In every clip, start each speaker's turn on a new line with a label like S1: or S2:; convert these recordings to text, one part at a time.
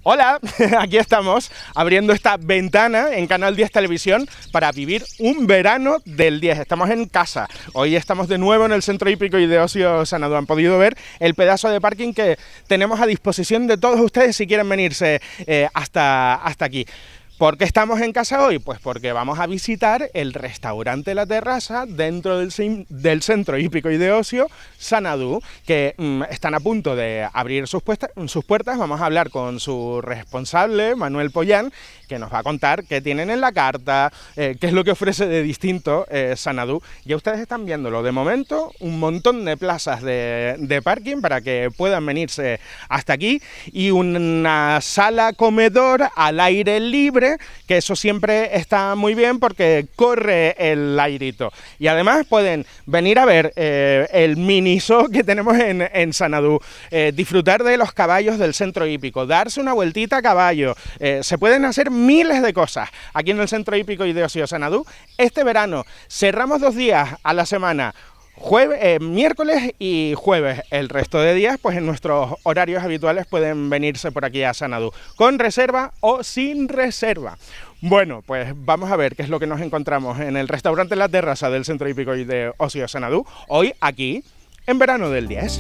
S1: Hola, aquí estamos abriendo esta ventana en Canal 10 Televisión para vivir un verano del 10. Estamos en casa. Hoy estamos de nuevo en el Centro Hípico y de Ocio Xanadu. Han podido ver el pedazo de parking que tenemos a disposición de todos ustedes si quieren venirse hasta aquí. ¿Por qué estamos en casa hoy? Pues porque vamos a visitar el restaurante La Terraza dentro del Centro Hípico y de Ocio Xanadu, que están a punto de abrir sus puertas. Vamos a hablar con su responsable, Manuel Pollán, que nos va a contar qué tienen en la carta, qué es lo que ofrece de distinto Xanadu. Ya ustedes están viéndolo. De momento, un montón de plazas de parking para que puedan venirse hasta aquí y una sala comedor al aire libre, que eso siempre está muy bien porque corre el airito. Y además pueden venir a ver el mini zoo que tenemos en Xanadu, disfrutar de los caballos del centro hípico, darse una vueltita a caballo. Se pueden hacer miles de cosas aquí en el Centro Hípico y de Ocio Xanadu. Este verano cerramos 2 días a la semana, miércoles y jueves. El resto de días, pues en nuestros horarios habituales pueden venirse por aquí a Xanadu, con reserva o sin reserva. Bueno, pues vamos a ver qué es lo que nos encontramos en el restaurante La Terraza del Centro Hípico y de Ocio Xanadu, hoy aquí en verano del 10.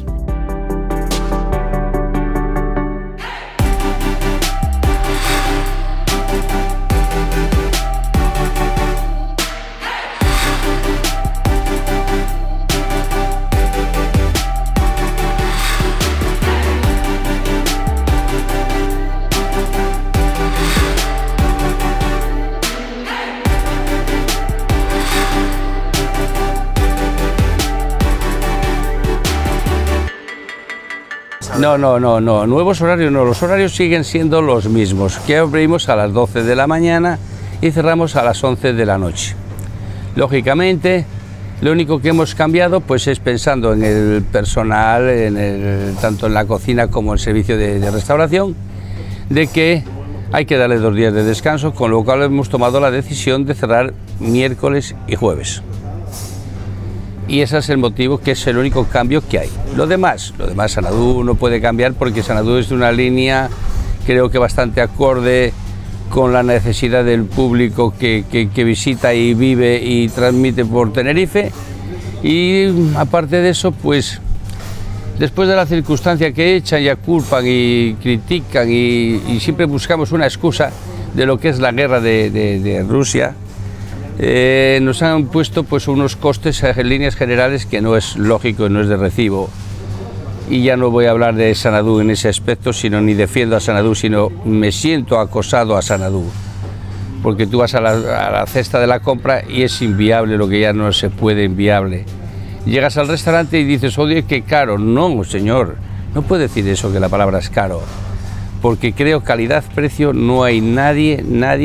S2: No, nuevos horarios no, los horarios siguen siendo los mismos, que abrimos a las 12 de la mañana y cerramos a las 11 de la noche. Lógicamente, lo único que hemos cambiado pues es pensando en el personal, tanto en la cocina como en el servicio de restauración, de que hay que darle 2 días de descanso, con lo cual hemos tomado la decisión de cerrar miércoles y jueves. Y ese es el motivo, que es el único cambio que hay. Lo demás Xanadu no puede cambiar porque Xanadu es de una línea, creo que bastante acorde con la necesidad del público que visita y vive y transmite por Tenerife. Y aparte de eso, pues después de la circunstancia que echan y aculpan y critican y siempre buscamos una excusa de lo que es la guerra de Rusia, nos han puesto pues unos costes en líneas generales que no es lógico y no es de recibo. Y ya no voy a hablar de Xanadu en ese aspecto, sino ni defiendo a Xanadu, sino me siento acosado a Xanadu, porque tú vas a la cesta de la compra y es inviable lo que ya no se puede inviable. Llegas al restaurante y dices, oye, qué caro. No, señor, no puede decir eso, que la palabra es caro, porque creo calidad-precio no hay nadie,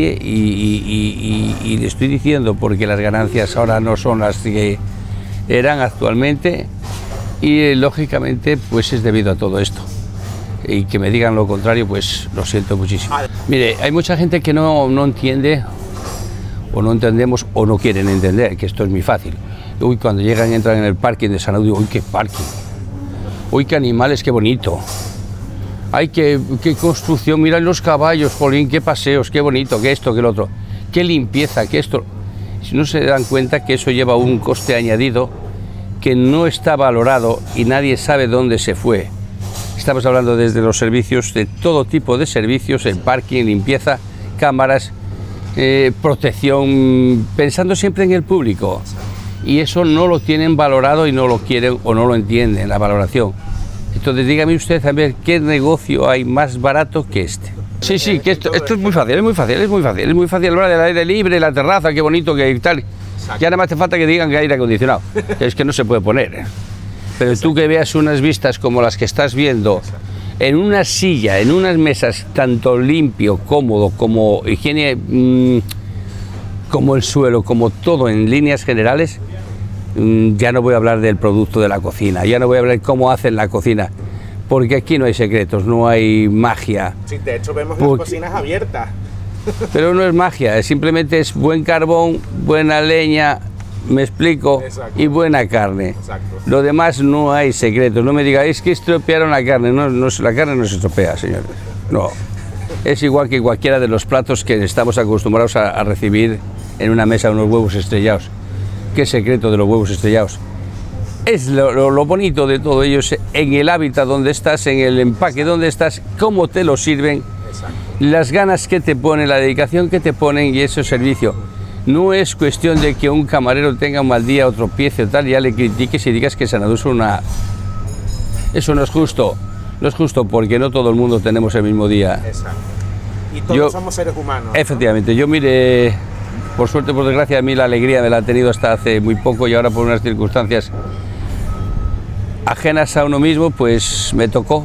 S2: y le estoy diciendo porque las ganancias ahora no son las que eran actualmente, y lógicamente pues es debido a todo esto. Y que me digan lo contrario, pues lo siento muchísimo. Mire, hay mucha gente que no entiende, o no entendemos, o no quieren entender, que esto es muy fácil. Uy, cuando llegan y entran en el parking de Xanadu, uy, qué parking, uy, qué animales, qué bonito. Ay, qué construcción, miran los caballos, jolín, qué paseos, qué bonito, qué esto, qué lo otro, qué limpieza, qué esto. Si no se dan cuenta que eso lleva un coste añadido que no está valorado y nadie sabe dónde se fue. Estamos hablando desde los servicios, de todo tipo de servicios, el parking, limpieza, cámaras, protección, pensando siempre en el público. Y eso no lo tienen valorado y no lo quieren o no lo entienden, la valoración. Entonces dígame usted a ver qué negocio hay más barato que este. Sí, que esto es muy fácil, es muy fácil hablar del aire libre, la terraza, qué bonito, que tal. Ya nada más te falta que digan que hay aire acondicionado, es que no se puede poner. Pero tú que veas unas vistas como las que estás viendo, en una silla, en unas mesas, tanto limpio, cómodo, como higiene, como el suelo, como todo en líneas generales. Ya no voy a hablar del producto de la cocina, ya no voy a hablar de cómo hacen la cocina, porque aquí no hay secretos, no hay magia.
S1: Sí, de hecho vemos las cocinas abiertas.
S2: Pero no es magia, simplemente es buen carbón, buena leña, me explico, exacto, y buena carne. Exacto. Lo demás no hay secretos, no me digáis que estropearon la carne, no, la carne no se estropea, señores, no. Es igual que cualquiera de los platos que estamos acostumbrados a recibir en una mesa, unos huevos estrellados. ¿Qué secreto de los huevos estrellados? Es lo bonito de todo ello, es en el hábitat donde estás, en el empaque donde estás, cómo te lo sirven, las ganas que te ponen, la dedicación que te ponen y ese servicio. No es cuestión de que un camarero tenga un mal día o tropiece o tal, ya le critiques y digas que Xanadu es una... Eso no es justo, no es justo porque no todo el mundo tenemos el mismo día.
S1: Exacto. Y todos somos seres humanos, ¿no?
S2: Efectivamente, yo mire, por suerte, por desgracia, a mí la alegría me la ha tenido hasta hace muy poco y ahora por unas circunstancias ajenas a uno mismo, pues me tocó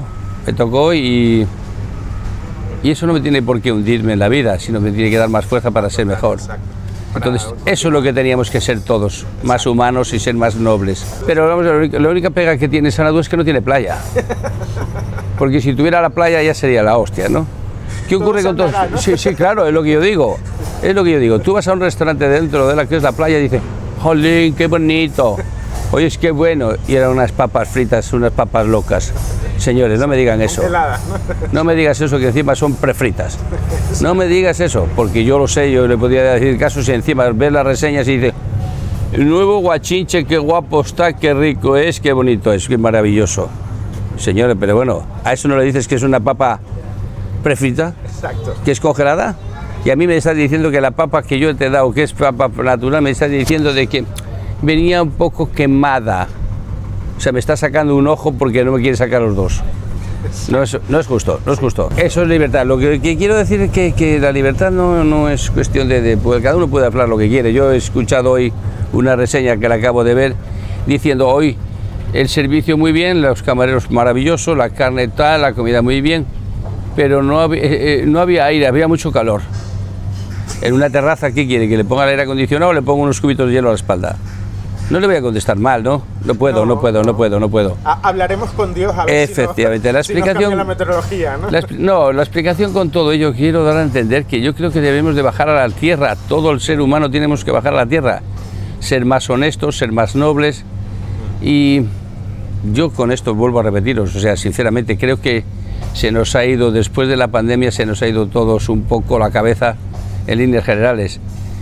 S2: y eso no me tiene por qué hundirme en la vida, sino me tiene que dar más fuerza para ser mejor. Entonces, eso es lo que teníamos que ser todos, más humanos y ser más nobles. Pero vamos, la única pega que tiene Xanadu es que no tiene playa. Porque si tuviera la playa ya sería la hostia, ¿no? ¿Qué ocurre con todos? ¿No? Sí, sí, claro, es lo que yo digo. Es lo que yo digo. Tú vas a un restaurante dentro de la que es la playa y dices, ¡jolín, qué bonito! Oye, es que bueno. Y eran unas papas fritas, unas papas locas. Señores, no me digan eso. No me digas eso, que encima son prefritas. No me digas eso, porque yo lo sé, yo le podría decir casos y encima ves las reseñas y dices, el nuevo guachinche, qué guapo está, qué rico es, qué bonito es, qué maravilloso. Señores, pero bueno, ¿a eso no le dices que es una papa prefrita?
S1: Exacto.
S2: ¿Que es congelada? Y a mí me estás diciendo que la papa que yo te he dado, que es papa natural, me estás diciendo de que venía un poco quemada. O sea, me está sacando un ojo porque no me quiere sacar los dos. No es justo, no es justo. Eso es libertad. Lo que quiero decir es que la libertad no es cuestión pues cada uno puede hablar lo que quiere. Yo he escuchado hoy una reseña que la acabo de ver diciendo hoy el servicio muy bien, los camareros maravillosos, la carne tal, la comida muy bien, pero no había aire, había mucho calor. En una terraza, ¿qué quiere? ¿Que le ponga el aire acondicionado o le ponga unos cubitos de hielo a la espalda? No le voy a contestar mal, ¿no? No puedo.
S1: Hablaremos con Dios a ver
S2: efectivamente,
S1: si nos cambia la meteorología, ¿no?
S2: La explicación con todo ello quiero dar a entender que yo creo que debemos de bajar a la tierra. Todo el ser humano tenemos que bajar a la tierra. Ser más honestos, ser más nobles. Y yo con esto vuelvo a repetiros, o sea, sinceramente creo que se nos ha ido, después de la pandemia, se nos ha ido todos un poco la cabeza en líneas generales.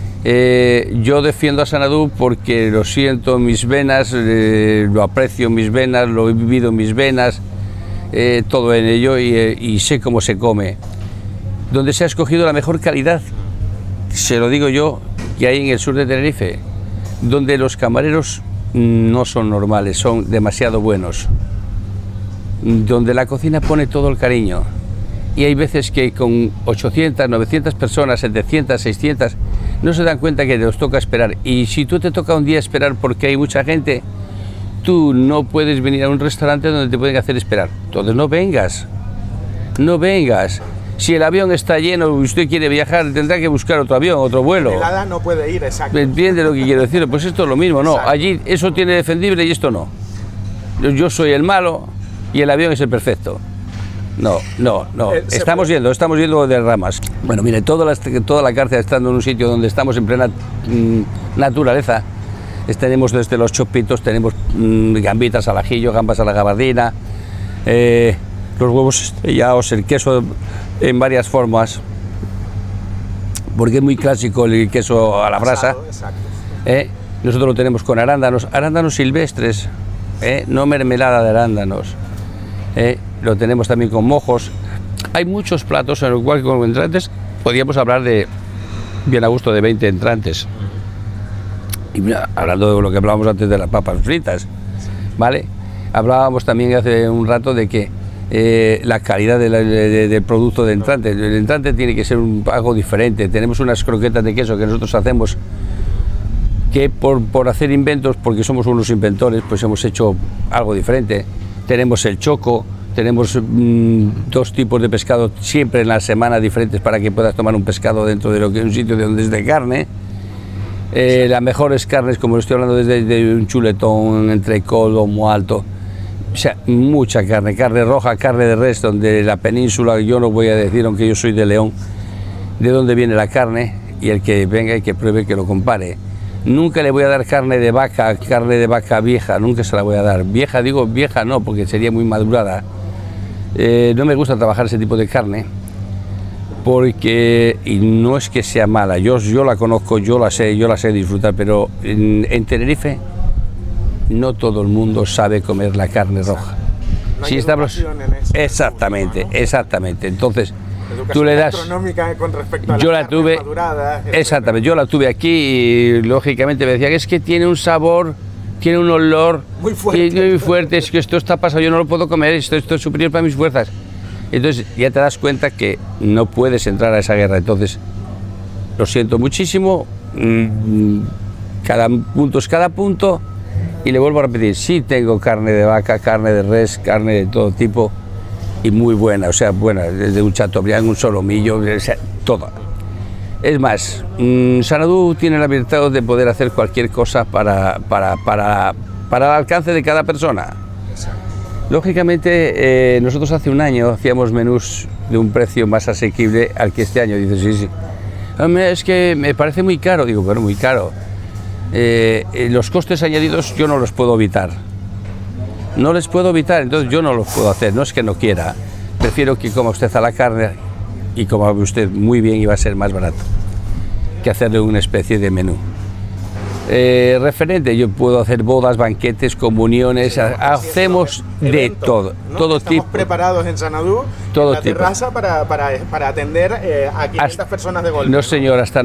S2: Yo defiendo a Xanadu porque lo siento en mis venas, lo aprecio en mis venas, lo he vivido en mis venas, todo en ello y sé cómo se come. Donde se ha escogido la mejor calidad, se lo digo yo, que hay en el sur de Tenerife, donde los camareros no son normales, son demasiado buenos, donde la cocina pone todo el cariño. Y hay veces que con 800, 900 personas, 700, 600, no se dan cuenta que nos toca esperar. Y si tú te toca un día esperar porque hay mucha gente, tú no puedes venir a un restaurante donde te pueden hacer esperar. Entonces no vengas, no vengas. Si el avión está lleno y usted quiere viajar, tendrá que buscar otro avión, otro vuelo.
S1: El helada no puede ir, exacto.
S2: ¿Me entiende lo que quiero decir? Pues esto es lo mismo, no. Allí eso tiene defendible y esto no. Yo soy el malo y el avión es el perfecto. No. Estamos yendo de ramas. Bueno, mire, toda la cárcel estando en un sitio donde estamos en plena naturaleza. Tenemos desde los chopitos, tenemos gambitas al ajillo, gambas a la gabardina, los huevos estrellados, el queso en varias formas, porque es muy clásico el queso a la brasa. Nosotros lo tenemos con arándanos silvestres, no mermelada de arándanos. Lo tenemos también con mojos. Hay muchos platos en los cuales con entrantes podríamos hablar de bien a gusto de 20 entrantes. Y mira, hablando de lo que hablábamos antes de las papas fritas, ¿vale? Hablábamos también hace un rato de que la calidad del producto de entrante. El entrante tiene que ser algo diferente. Tenemos unas croquetas de queso que nosotros hacemos que por hacer inventos, porque somos unos inventores, pues hemos hecho algo diferente. Tenemos el choco. Tenemos dos tipos de pescado siempre en la semana diferentes para que puedas tomar un pescado dentro de lo que es un sitio de donde es de carne. Las mejores carnes, como lo estoy hablando, desde un chuletón, entrecot, lomo alto. O sea, mucha carne, carne roja, carne de res, donde la península, yo no voy a decir, aunque yo soy de León, de dónde viene la carne, y el que venga y que pruebe, que lo compare. Nunca le voy a dar carne de vaca vieja, nunca se la voy a dar. Vieja, digo vieja no, porque sería muy madurada. No me gusta trabajar ese tipo de carne. porque, y no es que sea mala, yo la conozco, yo la sé disfrutar, pero en Tenerife no todo el mundo sabe comer la carne roja.
S1: No
S2: si
S1: hay
S2: estamos
S1: educación en eso,
S2: exactamente,
S1: ¿no?
S2: Exactamente. Entonces
S1: Educación
S2: tú le das.
S1: gastronómica con respecto a
S2: Yo
S1: las
S2: la tuve,
S1: carnes maduradas,
S2: exactamente, yo la tuve aquí y lógicamente me decía que es que tiene un sabor, tiene un olor
S1: muy fuerte.
S2: muy fuerte, es que esto está pasado, yo no lo puedo comer, esto es superior para mis fuerzas. Entonces ya te das cuenta que no puedes entrar a esa guerra. Entonces, lo siento muchísimo, cada punto es cada punto, y le vuelvo a repetir, sí tengo carne de vaca, carne de res, carne de todo tipo, y muy buena, o sea, buena, desde un chateaubriand, un solomillo, o sea, toda. Es más, Xanadu tiene la virtud de poder hacer cualquier cosa para el alcance de cada persona. Lógicamente, nosotros hace un año hacíamos menús de un precio más asequible al que este año. Dices, sí, sí. Es que me parece muy caro. Digo, bueno, muy caro. Los costes añadidos yo no los puedo evitar. No les puedo evitar, entonces yo no los puedo hacer. No es que no quiera. Prefiero que coma usted a la carne y coma usted muy bien y va a ser más barato que hacerle una especie de menú. Referente, yo puedo hacer bodas, banquetes, comuniones, hacemos de todo, ¿no?
S1: Todo
S2: tipo.
S1: Estamos preparados en Xanadu,
S2: todo
S1: en la
S2: tipo.
S1: terraza para atender a 500 personas de golpe.
S2: No, señor, hasta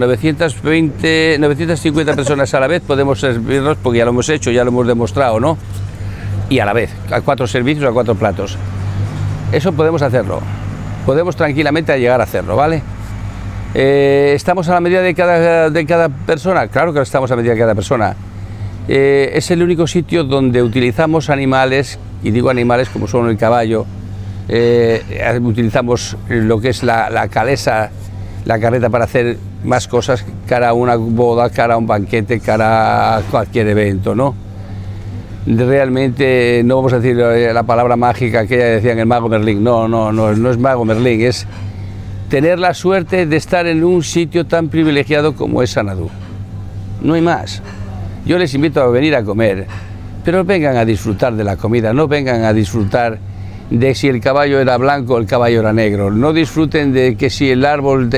S2: 950 personas a la vez podemos servirnos, porque ya lo hemos hecho, ya lo hemos demostrado, ¿no? Y a la vez, a 4 servicios, a 4 platos. Eso podemos hacerlo, podemos tranquilamente llegar a hacerlo, ¿vale? ¿Estamos a la medida de cada persona? Claro que estamos a la medida de cada persona. Es el único sitio donde utilizamos animales, y digo animales como son el caballo, utilizamos lo que es la calesa, la carreta para hacer más cosas, cara a una boda, cara a un banquete, cara a cualquier evento, ¿no? Realmente no vamos a decir la palabra mágica que decían el mago Merlín, no es mago Merlín, es tener la suerte de estar en un sitio tan privilegiado como es Xanadu. No hay más. Yo les invito a venir a comer, pero vengan a disfrutar de la comida, no vengan a disfrutar de si el caballo era blanco o el caballo era negro. No disfruten de que si el árbol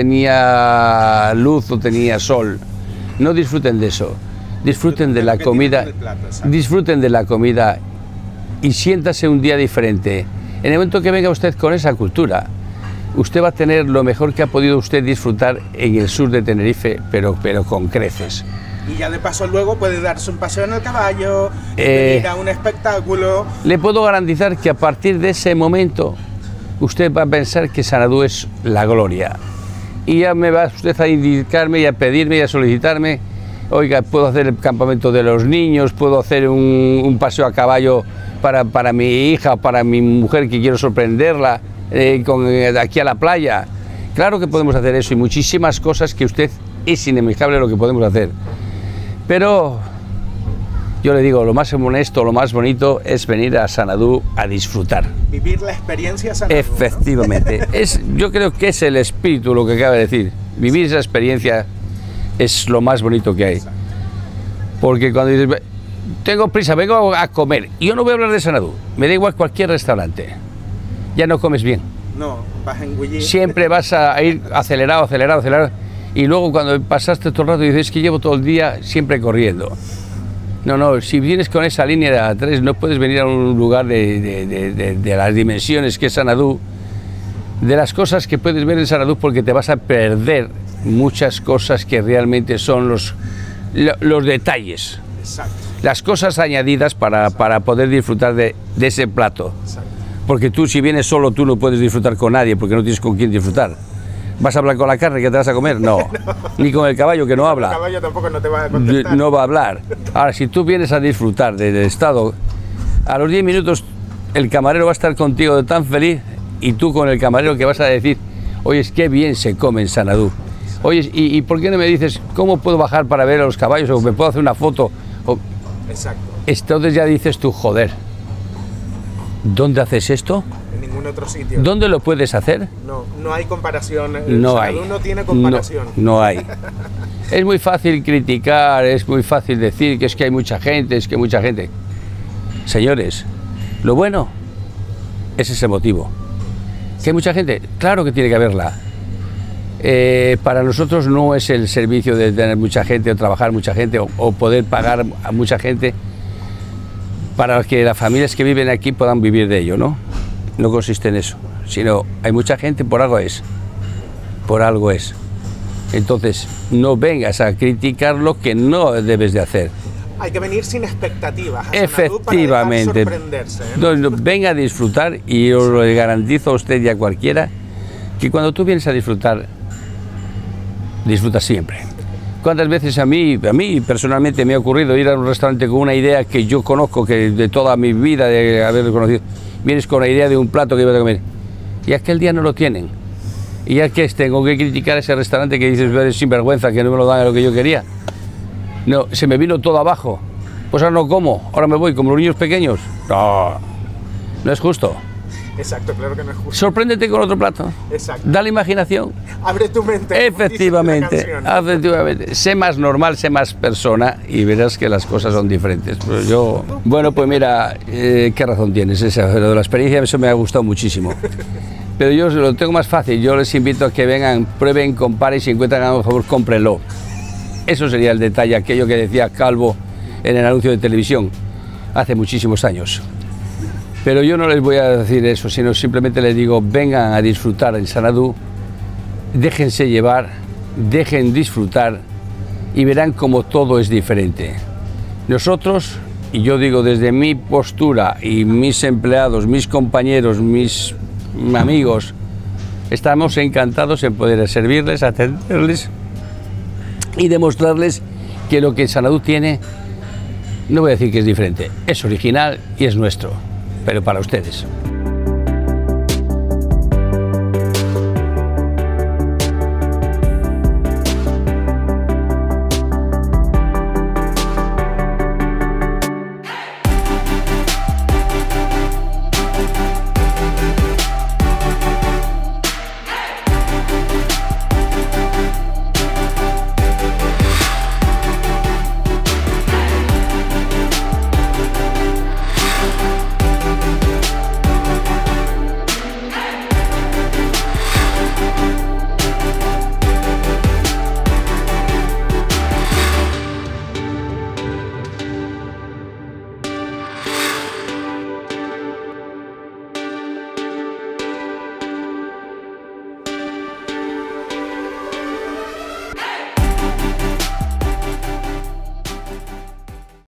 S2: tenía luz o tenía sol. No disfruten de eso. Disfruten de la comida, disfruten de la comida y siéntase un día diferente. En el momento que venga usted con esa cultura, usted va a tener lo mejor que ha podido usted disfrutar en el sur de Tenerife, pero con creces.
S1: Y ya de paso luego puede darse un paseo en el caballo, ir a un espectáculo.
S2: Le puedo garantizar que a partir de ese momento usted va a pensar que Xanadu es la gloria. Y ya me va usted a indicarme y a pedirme y a solicitarme, oiga, puedo hacer el campamento de los niños, puedo hacer un paseo a caballo para mi hija, para mi mujer que quiero sorprenderla, aquí a la playa. Claro que podemos hacer eso y muchísimas cosas que usted es inimaginable lo que podemos hacer. Pero yo le digo, lo más honesto, lo más bonito es venir a Xanadu a disfrutar.
S1: Vivir la experiencia Xanadu,
S2: efectivamente, ¿no? Yo creo que es el espíritu lo que acaba de decir. Vivir esa experiencia es lo más bonito que hay. Porque cuando dices, tengo prisa, vengo a comer, y yo no voy a hablar de Xanadu, me da igual cualquier restaurante. Ya no comes bien.
S1: No, vas a engullir. Siempre
S2: vas a ir acelerado, y luego cuando pasaste todo el rato dices, es que llevo todo el día siempre corriendo. No, si vienes con esa línea de A3 no puedes venir a un lugar de las dimensiones que es Xanadu, de las cosas que puedes ver en Xanadu, porque te vas a perder muchas cosas que realmente son los detalles.
S1: Exacto.
S2: Las cosas añadidas para poder disfrutar de ese plato.
S1: Exacto.
S2: Porque tú, si vienes solo, tú no puedes disfrutar con nadie, porque no tienes con quién disfrutar. ¿Vas a hablar con la carne que te vas a comer? No. Ni con el caballo, que no habla.
S1: El caballo tampoco no te va a contestar.
S2: No va a hablar. Ahora, si tú vienes a disfrutar del estado, a los 10 minutos el camarero va a estar contigo de tan feliz, y tú con el camarero que vas a decir, oye, qué bien se come en Xanadu. Oye, ¿y por qué no me dices cómo puedo bajar para ver a los caballos, o me puedo hacer una foto?
S1: Exacto.
S2: Entonces ya dices tú, joder, ¿dónde haces esto?
S1: En ningún otro sitio.
S2: ¿Dónde lo puedes hacer?
S1: No hay comparación.
S2: No hay.
S1: No tiene comparación.
S2: No hay. Es muy fácil criticar, es muy fácil decir que es que hay mucha gente, Señores, lo bueno es ese motivo. ¿Que hay mucha gente? Claro que tiene que haberla. Para nosotros no es el servicio de tener mucha gente o trabajar mucha gente o poder pagar a mucha gente para que las familias que viven aquí puedan vivir de ello, ¿no? No consiste en eso, sino hay mucha gente, por algo es. Por algo es. Entonces, no vengas a criticar lo que no debes de hacer.
S1: Hay que venir sin expectativas.
S2: Efectivamente.
S1: Para sorprenderse, ¿no?
S2: No, venga a disfrutar y os lo garantizo a usted y a cualquiera que cuando tú vienes a disfrutar, disfrutas siempre. ¿Cuántas veces a mí personalmente me ha ocurrido ir a un restaurante con una idea que yo conozco, que de toda mi vida de haber conocido, vienes con la idea de un plato que ibas a comer y aquel día no lo tienen? Y ya que tengo que criticar ese restaurante que dices, eres sinvergüenza, que no me lo dan a lo que yo quería. No, se me vino todo abajo. Pues ahora no como, ahora me voy como los niños pequeños. No, no es justo.
S1: Exacto, claro que no es justo.
S2: Sorpréndete con otro plato.
S1: Exacto.
S2: Dale imaginación.
S1: Abre tu mente.
S2: Efectivamente, efectivamente. Sé más normal, sé más persona y verás que las cosas son diferentes. Pero yo, bueno, pues mira, qué razón tienes. Lo de la experiencia, eso me ha gustado muchísimo. Pero yo lo tengo más fácil. Yo les invito a que vengan, prueben, comparen y si encuentran algo, por favor, cómprenlo. Eso sería el detalle, aquello que decía Calvo en el anuncio de televisión hace muchísimos años. Pero yo no les voy a decir eso, sino simplemente les digo, vengan a disfrutar en Xanadu, déjense llevar, dejen disfrutar y verán como todo es diferente. Nosotros, y yo digo desde mi postura y mis empleados, mis compañeros, mis amigos, estamos encantados en poder servirles, atenderles y demostrarles que lo que Xanadu tiene, no voy a decir que es diferente, es original y es nuestro, pero para ustedes.